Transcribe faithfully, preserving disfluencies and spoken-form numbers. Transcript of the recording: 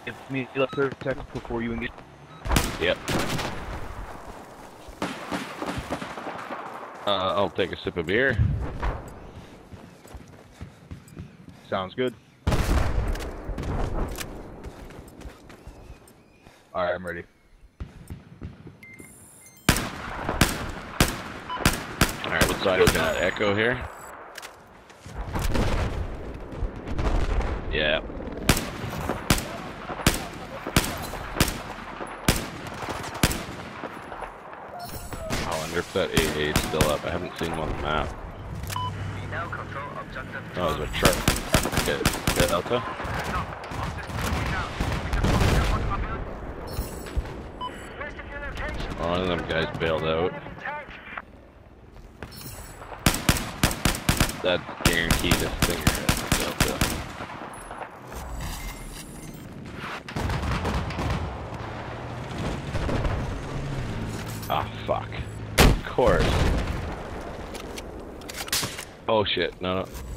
Give me like thirty seconds before you engage. Yep. Uh, I'll take a sip of beer. Sounds good. Alright, I'm ready. Alright, what side is that? Echo here? Yeah. I wonder if that A A is still up. I haven't seen him on the map. Oh, there's a truck. Get, get Delta. One of them guys bailed out. That's guaranteed a stinger at Delta. Ah, fuck. Of course. Oh shit, no, no.